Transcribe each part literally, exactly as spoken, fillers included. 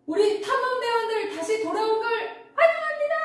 우리 탐험대원들 다시 돌아온 걸 환영합니다.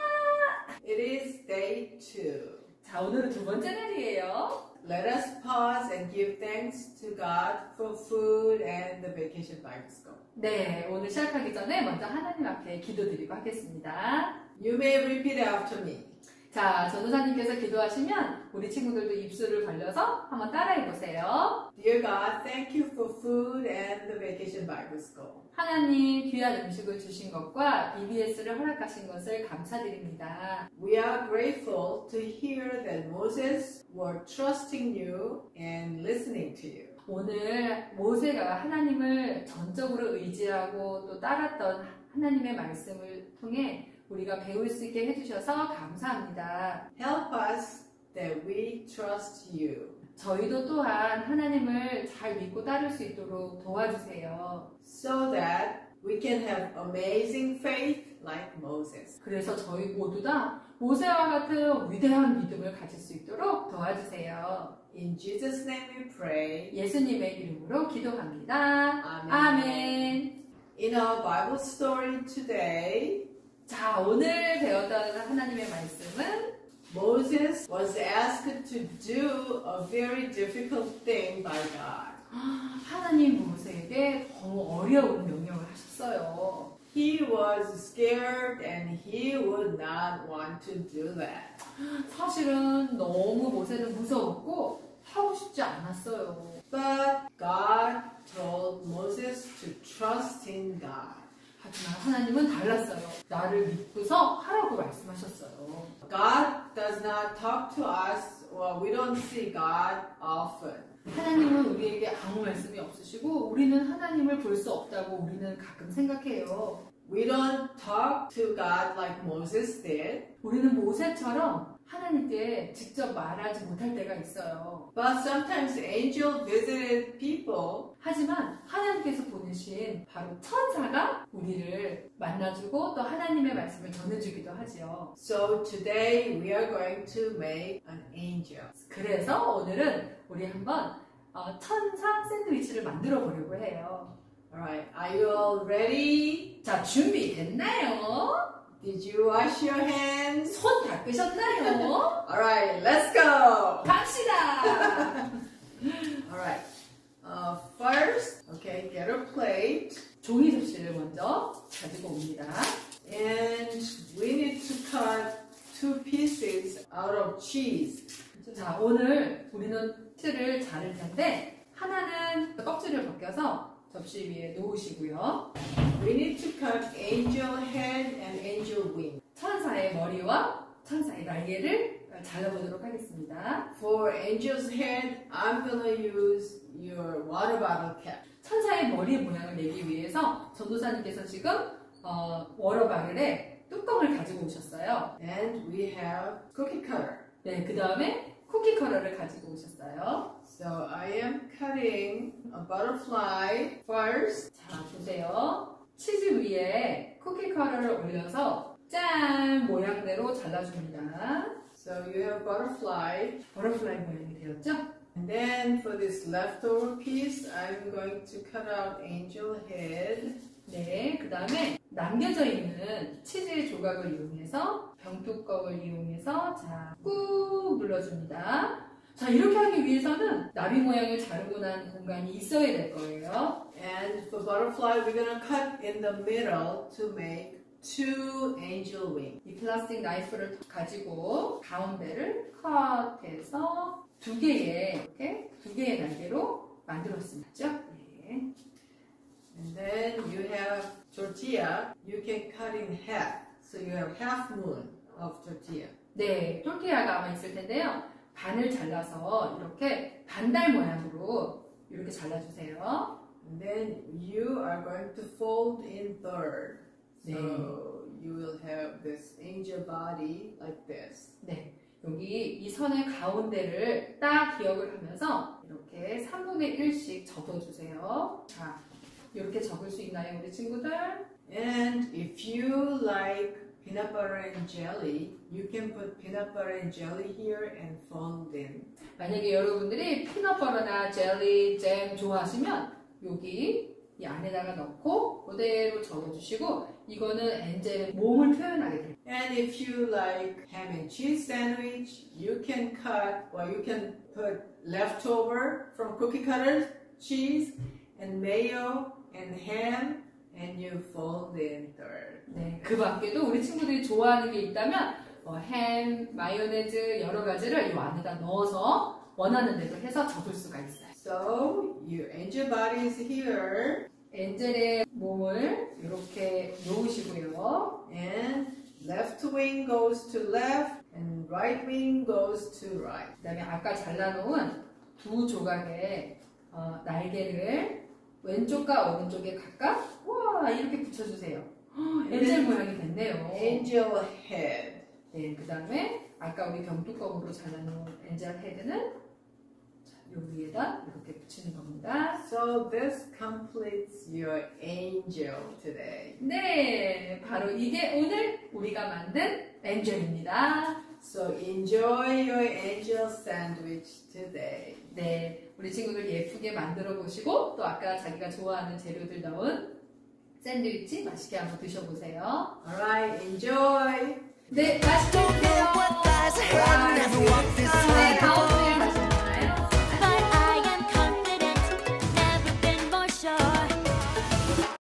It is day two. 자, 오늘은 두 번째 날이에요. Let us pause and give thanks to God for food and the vacation Bible school. 네, 오늘 시작하기 전에 먼저 하나님 앞에 기도드리고 하겠습니다. You may repeat after me. 자, 전도사님께서 기도하시면 우리 친구들도 입술을 벌려서 한번 따라해보세요. Dear God, thank you for food and the vacation Bible school. 하나님 귀한 음식을 주신 것과 이비에스를 허락하신 것을 감사드립니다. We are grateful to hear that Moses were trusting you and listening to you. 오늘 모세가 하나님을 전적으로 의지하고 또 따랐던 하나님의 말씀을 통해 우리가 배울 수 있게 해주셔서 감사합니다. Help us that we trust you. 저희도 또한 하나님을 잘 믿고 따를 수 있도록 도와주세요. So that we can have amazing faith like Moses. 그래서 저희 모두 다 모세와 같은 위대한 믿음을 가질 수 있도록 도와주세요. In Jesus' name we pray. 예수님의 이름으로 기도합니다. 아멘. 아멘. In our Bible story today, 자, 오늘 배웠던 하나님의 말씀은 Moses was asked to do a very difficult thing by God. 하나님 모세에게 너무 어려운 명령을 하셨어요. He was scared and he would not want to do that. 사실은 너무 모세는 무서웠고 하고 싶지 않았어요. But God told Moses to trust in God. 하지만 하나님은 달랐어요. 나를 믿고서 하라고 말씀하셨어요. God does not talk to us, or we don't see God often. 하나님은 우리에게 아무 말씀이 없으시고 우리는 하나님을 볼 수 없다고 우리는 가끔 생각해요. We don't talk to God like Moses did. 우리는 모세처럼 하나님께 직접 말하지 못할 때가 있어요. But sometimes angel visited people. 하지만 하나님께서 보내신 바로 천사가 우리를 만나주고 또 하나님의 말씀을 전해주기도 하지요. So today we are going to make an angel. 그래서 오늘은 우리 한번 어, 천사 샌드위치를 만들어 보려고 해요. Alright, are you all ready? 자, 준비됐나요? Did you wash your hands? 손 닦으셨나요? Alright, let's go! 갑시다! Alright, uh, first, okay, get a plate. 종이 접시를 먼저 가지고 옵니다. And we need to cut two pieces out of cheese. 자, 오늘 우리는 치즈를 자를 텐데 하나는 껍질을 벗겨서 접시 위에 놓으시고요. We need to cut angel head and angel wing. 천사의 머리와 천사의 날개를 잘라보도록 하겠습니다. For angel's head, I'm gonna use your water bottle cap. 천사의 머리 모양을 내기 위해서 전도사님께서 지금 어, 워터바글에 뚜껑을 가지고 오셨어요. And we have cookie cutter. 네, 그 다음에 쿠키 커러를 가지고 오셨어요. So I am cutting a butterfly first. 자, 보세요. 치즈 위에 쿠키 커러를 올려서 짠 모양대로 잘라줍니다. So you have butterfly. 버터플라이 모양이 되었죠? And then for this leftover piece, I'm going to cut out angel head. 네, 그 다음에 남겨져 있는 치즈의 조각을 이용해서 병뚜껑을 이용해서 자, 꾹 눌러줍니다. 자, 이렇게 하기 위해서는 나비 모양을 자르고 난 공간이 있어야 될 거예요. And for butterfly, we're gonna cut in the middle to make two angel wings. 이 플라스틱 나이프를 가지고 가운데를 컷해서 두 개의 이렇게 두 개의 날개로 만들었습니다. 네. And then you have tortilla. You can cut in half. So you have half moon of tortilla. 네, 토르티아가 아마 있을 텐데요. 반을 잘라서 이렇게 반달 모양으로 이렇게 잘라주세요. And then you are going to fold in third. So 네. you will have this angel body like this. 네, 여기 이 선의 가운데를 딱 기억을 하면서 이렇게 삼분의 일씩 접어주세요. 자, 이렇게 접을 수 있나요, 우리 친구들? And if you like peanut butter and jelly, you can put peanut butter and jelly here and fold in. 만약에 여러분들이 피넛버터나 젤리, 잼 좋아하시면 여기 이 안에다가 넣고 그대로 접어주시고 이거는 엔젤의 몸을 표현하게 돼요. And if you like ham and cheese sandwich, you can cut or you can put leftover from cookie cutters, cheese and mayo and ham and you fold in third. 네, 그 밖에도 우리 친구들이 좋아하는 게 있다면 뭐 햄, 마요네즈 여러 가지를 이 안에다 넣어서 원하는 대로 해서 접을 수가 있어요. So your angel body is here 엔젤의 몸을 이렇게 놓으시고요. and left wing goes to left and right wing goes to right. 그 다음에 아까 잘라놓은 두 조각의 어, 날개를 왼쪽과 오른쪽에 각각 우와 이렇게 붙여주세요. 엔젤 모양이 됐네요. Angel head. 네, 그 다음에 아까 우리 병뚜껑으로 잘라놓은 엔젤 헤드는 요 위에다 이렇게 붙이는 겁니다. So this completes your angel today. 네, 바로 이게 오늘 우리가 만든 엔젤입니다. So enjoy your angel sandwich today. 네, 우리 친구들 예쁘게 만들어 보시고 또 아까 자기가 좋아하는 재료들 넣은 샌드위치 맛있게 한번 드셔보세요. Alright, enjoy! 네, 맛있게